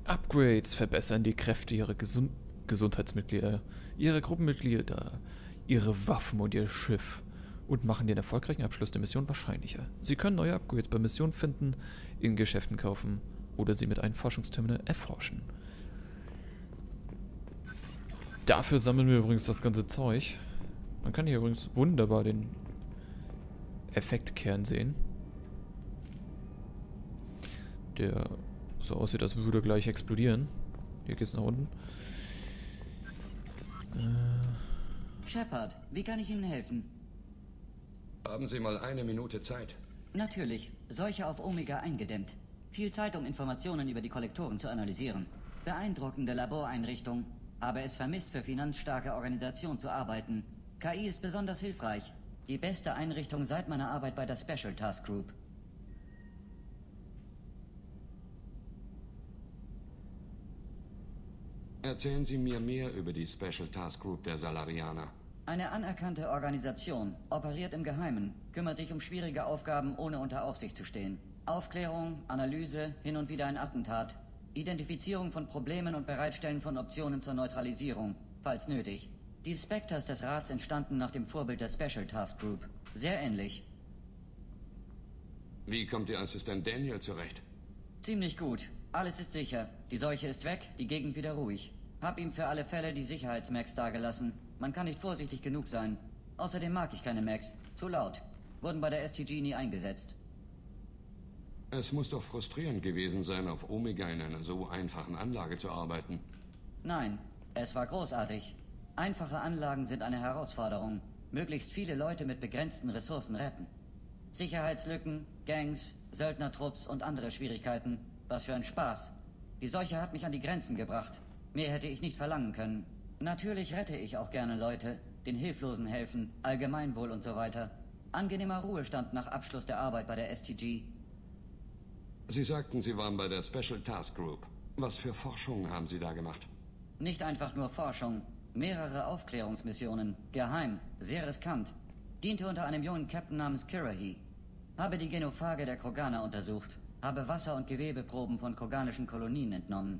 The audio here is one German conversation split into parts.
Upgrades verbessern die Kräfte ihrer Gesundheitsmitglieder, ihrer Gruppenmitglieder, ihre Waffen und ihr Schiff und machen den erfolgreichen Abschluss der Mission wahrscheinlicher. Sie können neue Upgrades bei Missionen finden, in Geschäften kaufen oder sie mit einem Forschungsterminal erforschen. Dafür sammeln wir übrigens das ganze Zeug. Man kann hier übrigens wunderbar den Effektkern sehen, der so aussieht, als würde er gleich explodieren. Hier geht's nach unten. Shepard, wie kann ich Ihnen helfen? Haben Sie mal eine Minute Zeit? Natürlich. Seuche auf Omega eingedämmt. Viel Zeit, um Informationen über die Kollektoren zu analysieren. Beeindruckende Laboreinrichtung. Habe es vermisst, für finanzstarke Organisation zu arbeiten. KI ist besonders hilfreich. Die beste Einrichtung seit meiner Arbeit bei der Special Task Group. Erzählen Sie mir mehr über die Special Task Group der Salarianer. Eine anerkannte Organisation, operiert im Geheimen, kümmert sich um schwierige Aufgaben, ohne unter Aufsicht zu stehen. Aufklärung, Analyse, hin und wieder ein Attentat. Identifizierung von Problemen und Bereitstellen von Optionen zur Neutralisierung, falls nötig. Die Spectres des Rats entstanden nach dem Vorbild der Special Task Group. Sehr ähnlich. Wie kommt Ihr Assistent Daniel zurecht? Ziemlich gut. Alles ist sicher. Die Seuche ist weg, die Gegend wieder ruhig. Hab ihm für alle Fälle die Sicherheitsmax dagelassen. Man kann nicht vorsichtig genug sein. Außerdem mag ich keine Max. Zu laut. Wurden bei der STG nie eingesetzt. Es muss doch frustrierend gewesen sein, auf Omega in einer so einfachen Anlage zu arbeiten. Nein, es war großartig. Einfache Anlagen sind eine Herausforderung. Möglichst viele Leute mit begrenzten Ressourcen retten. Sicherheitslücken, Gangs, Söldnertrupps und andere Schwierigkeiten. Was für ein Spaß. Die Seuche hat mich an die Grenzen gebracht. Mehr hätte ich nicht verlangen können. Natürlich rette ich auch gerne Leute, den Hilflosen helfen, Allgemeinwohl und so weiter. Angenehmer Ruhestand nach Abschluss der Arbeit bei der STG. Sie sagten, Sie waren bei der Special Task Group. Was für Forschungen haben Sie da gemacht? Nicht einfach nur Forschung. Mehrere Aufklärungsmissionen. Geheim. Sehr riskant. Diente unter einem jungen Captain namens Kirahi. Habe die Genophage der Kroganer untersucht. Habe Wasser- und Gewebeproben von kroganischen Kolonien entnommen.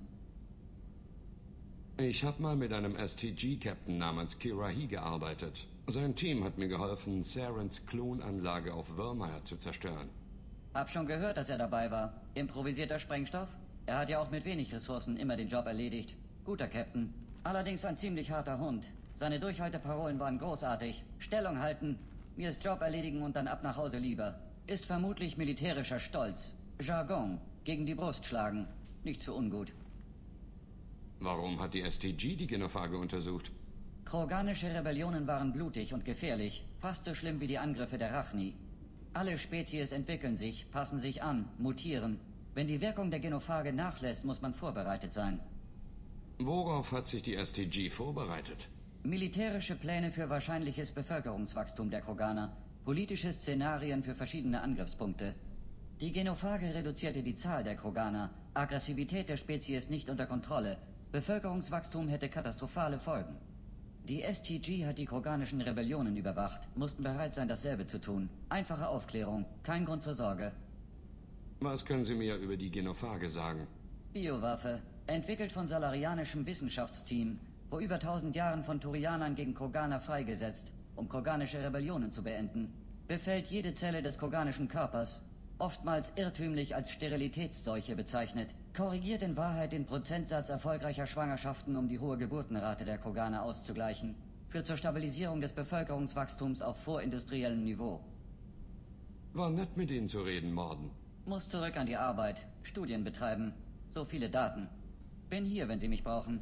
Ich habe mal mit einem STG-Captain namens Kirahi gearbeitet. Sein Team hat mir geholfen, Sarens Klonanlage auf Vermeer zu zerstören. Hab schon gehört, dass er dabei war. Improvisierter Sprengstoff? Er hat ja auch mit wenig Ressourcen immer den Job erledigt. Guter Captain. Allerdings ein ziemlich harter Hund. Seine Durchhalteparolen waren großartig. Stellung halten, mir ist Job erledigen und dann ab nach Hause lieber. Ist vermutlich militärischer Stolz. Jargon. Gegen die Brust schlagen. Nichts für ungut. Warum hat die STG die Genophage untersucht? Kroganische Rebellionen waren blutig und gefährlich. Fast so schlimm wie die Angriffe der Rachni. Alle Spezies entwickeln sich, passen sich an, mutieren. Wenn die Wirkung der Genophage nachlässt, muss man vorbereitet sein. Worauf hat sich die STG vorbereitet? Militärische Pläne für wahrscheinliches Bevölkerungswachstum der Kroganer. Politische Szenarien für verschiedene Angriffspunkte. Die Genophage reduzierte die Zahl der Kroganer. Aggressivität der Spezies nicht unter Kontrolle. Bevölkerungswachstum hätte katastrophale Folgen. Die STG hat die kroganischen Rebellionen überwacht, mussten bereit sein, dasselbe zu tun. Einfache Aufklärung, kein Grund zur Sorge. Was können Sie mir über die Genophage sagen? Biowaffe, entwickelt von salarianischem Wissenschaftsteam, vor über 1000 Jahren von Turianern gegen Kroganer freigesetzt, um kroganische Rebellionen zu beenden. Befällt jede Zelle des kroganischen Körpers, oftmals irrtümlich als Sterilitätsseuche bezeichnet, korrigiert in Wahrheit den Prozentsatz erfolgreicher Schwangerschaften, um die hohe Geburtenrate der Kroganer auszugleichen, führt zur Stabilisierung des Bevölkerungswachstums auf vorindustriellem Niveau. War nett mit Ihnen zu reden, Morden. Muss zurück an die Arbeit, Studien betreiben, so viele Daten. Bin hier, wenn Sie mich brauchen.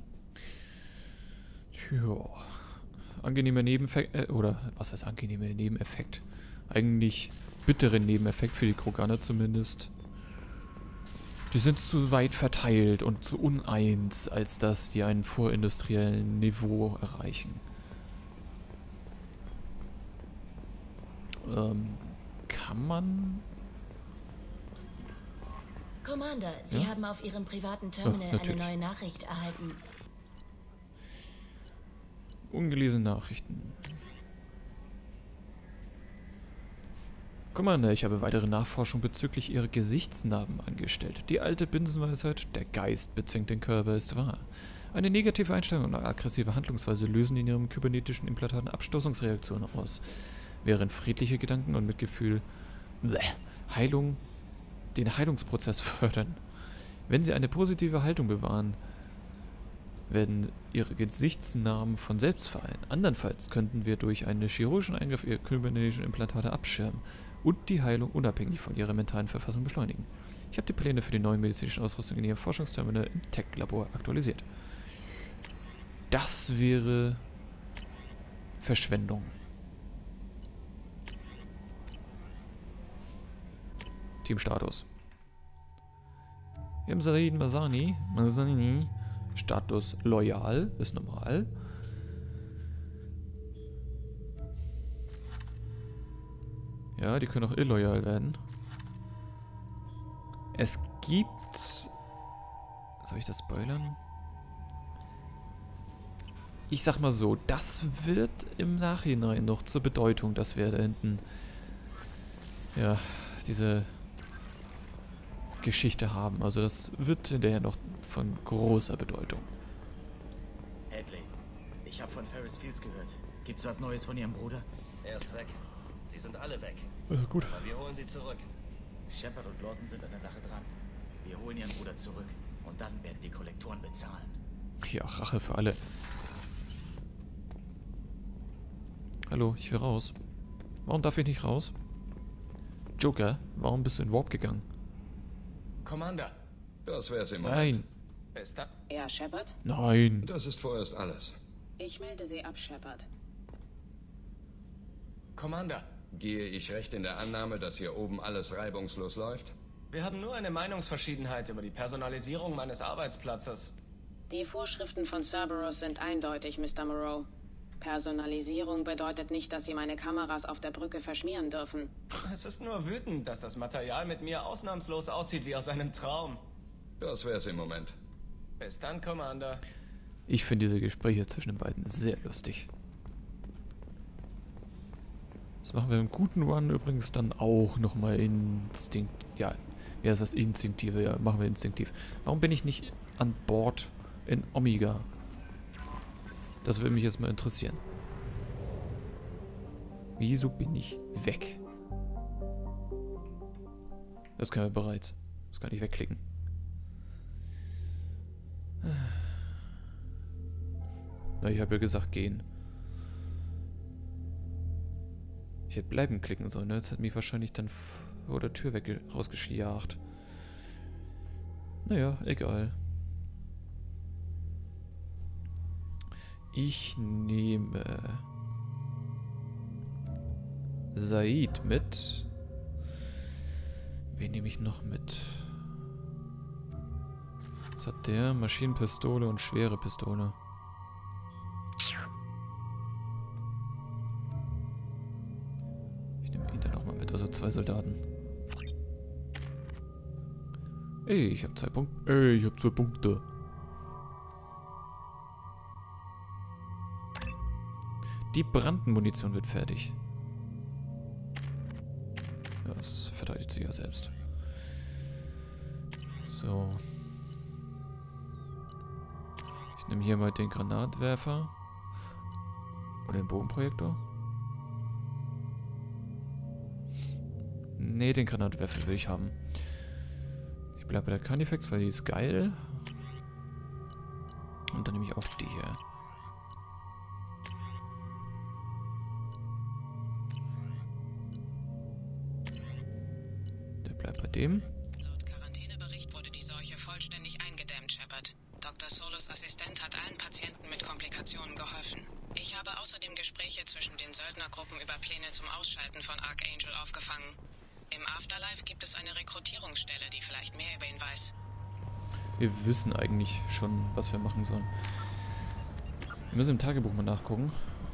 Tja, angenehmer Nebeneffekt, oder was heißt angenehmer Nebeneffekt? Eigentlich bitteren Nebeneffekt für die Kroganer zumindest. Die sind zu weit verteilt und zu uneins, als dass die einen vorindustriellen Niveau erreichen. Kann man... Commander, Sie Ja? haben auf Ihrem privaten Terminal eine natürlich. neue Nachricht erhalten. Ungelesene Nachrichten. Commander, ich habe weitere Nachforschung bezüglich Ihrer Gesichtsnarben angestellt. Die alte Binsenweisheit, der Geist bezwingt den Körper, ist wahr. Eine negative Einstellung und eine aggressive Handlungsweise lösen in Ihrem kybernetischen Implantaten Abstoßungsreaktionen aus, während friedliche Gedanken und Mitgefühl den Heilungsprozess fördern. Wenn Sie eine positive Haltung bewahren, werden Ihre Gesichtsnarben von selbst verheilen. Andernfalls könnten wir durch einen chirurgischen Eingriff Ihre kybernetischen Implantate abschirmen und die Heilung unabhängig von Ihrer mentalen Verfassung beschleunigen. Ich habe die Pläne für die neue medizinische Ausrüstung in Ihrem Forschungsterminal im Tech-Labor aktualisiert. Das wäre Verschwendung. Teamstatus. Wir haben Said Masani. Status loyal, ist normal. Ja, die können auch illoyal werden. Es gibt... Soll ich das spoilern? Ich sag mal so, das wird im Nachhinein noch zur Bedeutung, dass wir da hinten... Ja, diese... Geschichte haben. Also das wird hinterher noch von großer Bedeutung. Hadley, ich habe von Ferris Fields gehört. Gibt's was Neues von Ihrem Bruder? Er ist weg. Sie sind alle weg. Also gut. Aber wir holen sie zurück. Shepard und Lawson sind an der Sache dran. Wir holen Ihren Bruder zurück. Und dann werden die Kollektoren bezahlen. Ja, Rache für alle. Hallo, ich will raus. Warum darf ich nicht raus? Joker, warum bist du in Warp gegangen? Commander. Das wär's im Moment. Nein. Ist da? Ja, Shepard? Nein. Das ist vorerst alles. Ich melde Sie ab, Shepard. Commander. Gehe ich recht in der Annahme, dass hier oben alles reibungslos läuft? Wir haben nur eine Meinungsverschiedenheit über die Personalisierung meines Arbeitsplatzes. Die Vorschriften von Cerberus sind eindeutig, Mr. Moreau. Personalisierung bedeutet nicht, dass Sie meine Kameras auf der Brücke verschmieren dürfen. Es ist nur wütend, dass das Material mit mir ausnahmslos aussieht wie aus einem Traum. Das wär's im Moment. Bis dann, Commander. Ich finde diese Gespräche zwischen den beiden sehr lustig. Das machen wir im guten Run übrigens dann auch nochmal instinkt... Ja, wie heißt das? Instinktive, ja, machen wir instinktiv. Warum bin ich nicht an Bord in Omega? Das würde mich jetzt mal interessieren. Wieso bin ich weg? Das können wir bereits. Das kann ich wegklicken. Na, ich habe ja gesagt, gehen. Ich hätte bleiben klicken sollen. Ne? Jetzt hat mich wahrscheinlich dann vor der Tür rausgejagt. Naja, egal. Ich nehme Said mit. Wen nehme ich noch mit? Was hat der? Maschinenpistole und schwere Pistole. Ich nehme ihn dann auch mal mit, also 2 Soldaten. Ey, ich habe 2 Punkte. Ey, ich habe 2 Punkte. Die Brandmunition wird fertig. Ja, das verteidigt sich ja selbst. So. Ich nehme hier mal den Granatwerfer. Oder den Bogenprojektor. Nee, den Granatwerfer will ich haben. Ich bleibe bei der Carnifex, weil die ist geil. Und dann nehme ich auch die hier. Bei dem. Laut Quarantänebericht wurde die Seuche vollständig eingedämmt, Shepard. Dr. Solos Assistent hat allen Patienten mit Komplikationen geholfen. Ich habe außerdem Gespräche zwischen den Söldnergruppen über Pläne zum Ausschalten von Archangel aufgefangen. Im Afterlife gibt es eine Rekrutierungsstelle, die vielleicht mehr über ihn weiß. Wir wissen eigentlich schon, was wir machen sollen. Wir müssen im Tagebuch mal nachgucken.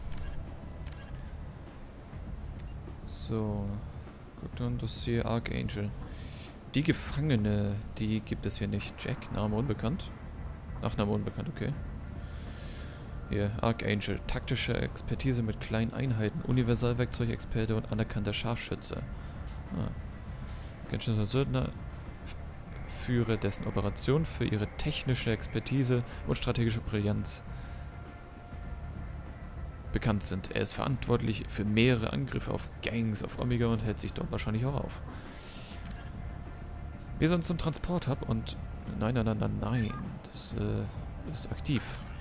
So. Gut, dann Dossier Archangel. Die Gefangene, die gibt es hier nicht. Jack, Name unbekannt. Nachname unbekannt, okay. Hier, Archangel. Taktische Expertise mit kleinen Einheiten. Universalwerkzeugexperte und anerkannter Scharfschütze. Genshin als Söldner führe dessen Operation für ihre technische Expertise und strategische Brillanz bekannt sind. Er ist verantwortlich für mehrere Angriffe auf Gangs auf Omega und hält sich dort wahrscheinlich auch auf. Wir sind zum Transport-Hub und... Nein. Das ist aktiv.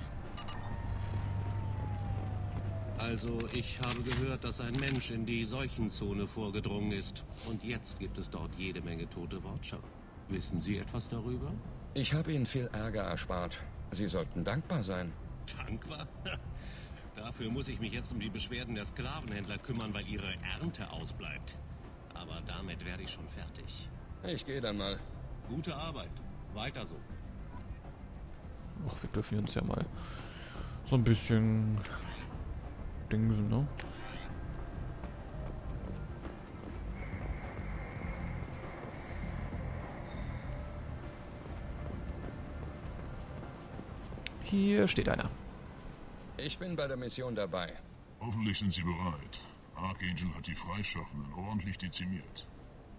Also, ich habe gehört, dass ein Mensch in die Seuchenzone vorgedrungen ist. Und jetzt gibt es dort jede Menge tote Watcher. Wissen Sie etwas darüber? Ich habe Ihnen viel Ärger erspart. Sie sollten dankbar sein. Dankbar? Dafür muss ich mich jetzt um die Beschwerden der Sklavenhändler kümmern, weil ihre Ernte ausbleibt. Aber damit werde ich schon fertig. Ich gehe dann mal. Gute Arbeit. Weiter so. Ach, wir dürfen uns ja mal so ein bisschen dingsen, ne? Hier steht einer. Ich bin bei der Mission dabei. Hoffentlich sind Sie bereit. Archangel hat die Freischaffenden ordentlich dezimiert.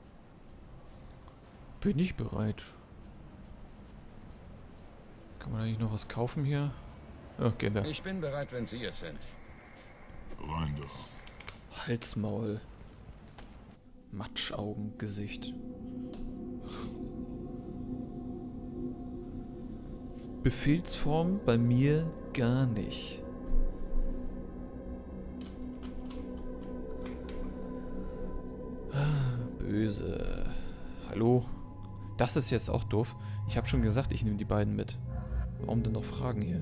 Bin ich bereit. Kann man eigentlich noch was kaufen hier? Ja, gehen wir. Ich bin bereit, wenn Sie es sind. Rein da. Halsmaul. Matschaugengesicht. Befehlsform bei mir gar nicht. Böse. Hallo? Das ist jetzt auch doof. Ich habe schon gesagt, ich nehme die beiden mit. Warum denn noch Fragen hier?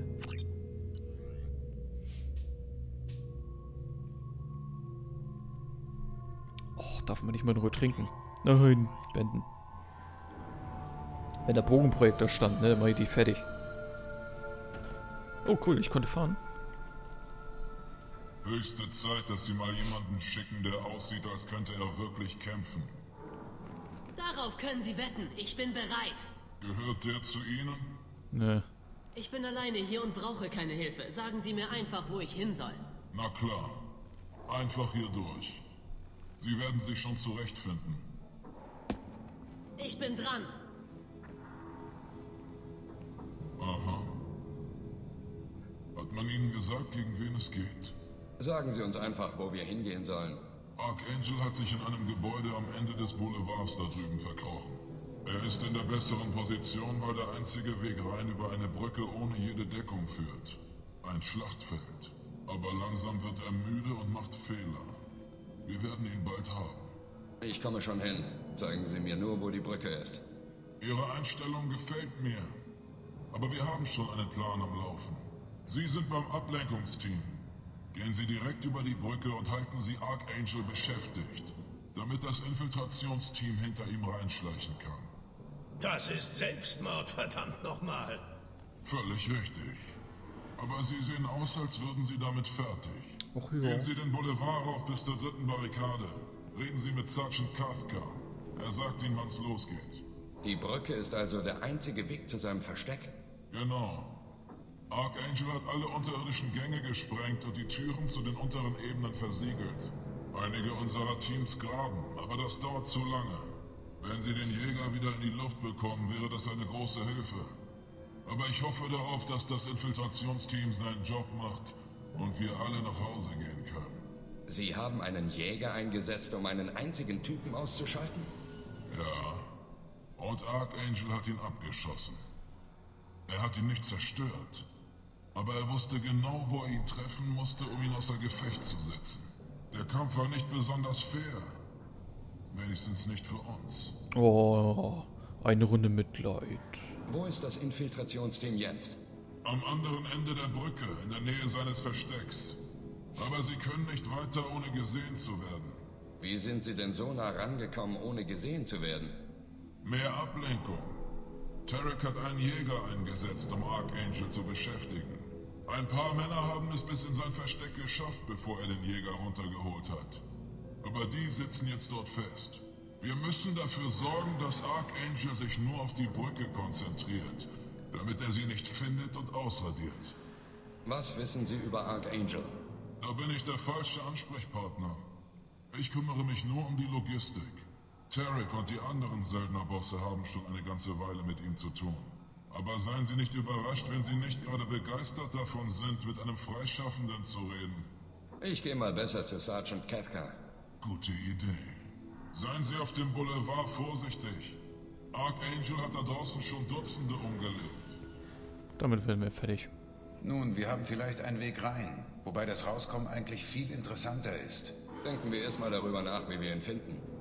Oh, darf man nicht mal in Ruhe trinken? Nein, wenden. Wenn der Bogenprojektor stand, ne, dann mache ich die fertig. Oh cool, ich konnte fahren. Höchste Zeit, dass Sie mal jemanden schicken, der aussieht, als könnte er wirklich kämpfen. Darauf können Sie wetten. Ich bin bereit. Gehört der zu Ihnen? Ne. Ich bin alleine hier und brauche keine Hilfe. Sagen Sie mir einfach, wo ich hin soll. Na klar. Einfach hier durch. Sie werden sich schon zurechtfinden. Ich bin dran. Aha. Hat man Ihnen gesagt, gegen wen es geht? Sagen Sie uns einfach, wo wir hingehen sollen. Archangel hat sich in einem Gebäude am Ende des Boulevards da drüben verkrochen. Er ist in der besseren Position, weil der einzige Weg rein über eine Brücke ohne jede Deckung führt. Ein Schlachtfeld. Aber langsam wird er müde und macht Fehler. Wir werden ihn bald haben. Ich komme schon hin. Zeigen Sie mir nur, wo die Brücke ist. Ihre Einstellung gefällt mir. Aber wir haben schon einen Plan am Laufen. Sie sind beim Ablenkungsteam. Gehen Sie direkt über die Brücke und halten Sie Archangel beschäftigt, damit das Infiltrationsteam hinter ihm reinschleichen kann. Das ist Selbstmord, verdammt nochmal. Völlig richtig. Aber Sie sehen aus, als würden Sie damit fertig. Och, ja. Gehen Sie den Boulevard auf bis zur 3. Barrikade. Reden Sie mit Sergeant Kafka. Er sagt Ihnen, wann's losgeht. Die Brücke ist also der einzige Weg zu seinem Versteck? Genau. Archangel hat alle unterirdischen Gänge gesprengt und die Türen zu den unteren Ebenen versiegelt. Einige unserer Teams graben, aber das dauert zu lange. Wenn Sie den Jäger wieder in die Luft bekommen, wäre das eine große Hilfe. Aber ich hoffe darauf, dass das Infiltrationsteam seinen Job macht und wir alle nach Hause gehen können. Sie haben einen Jäger eingesetzt, um einen einzigen Typen auszuschalten? Ja. Und Archangel hat ihn abgeschossen. Er hat ihn nicht zerstört. Aber er wusste genau, wo er ihn treffen musste, um ihn außer Gefecht zu setzen. Der Kampf war nicht besonders fair. Wenigstens nicht für uns. Oh, eine Runde Mitleid. Wo ist das Infiltrationsteam jetzt? Am anderen Ende der Brücke, in der Nähe seines Verstecks. Aber sie können nicht weiter, ohne gesehen zu werden. Wie sind Sie denn so nah rangekommen, ohne gesehen zu werden? Mehr Ablenkung. Tarek hat einen Jäger eingesetzt, um Archangel zu beschäftigen. Ein paar Männer haben es bis in sein Versteck geschafft, bevor er den Jäger runtergeholt hat. Aber die sitzen jetzt dort fest. Wir müssen dafür sorgen, dass Archangel sich nur auf die Brücke konzentriert, damit er sie nicht findet und ausradiert. Was wissen Sie über Archangel? Da bin ich der falsche Ansprechpartner. Ich kümmere mich nur um die Logistik. Tarek und die anderen Söldnerbosse haben schon eine ganze Weile mit ihm zu tun. Aber seien Sie nicht überrascht, wenn Sie nicht gerade begeistert davon sind, mit einem Freischaffenden zu reden. Ich gehe mal besser zu Sergeant Kefka. Gute Idee. Seien Sie auf dem Boulevard vorsichtig. Archangel hat da draußen schon Dutzende umgelegt. Damit werden wir fertig. Nun, wir haben vielleicht einen Weg rein, wobei das Rauskommen eigentlich viel interessanter ist. Denken wir erstmal darüber nach, wie wir ihn finden.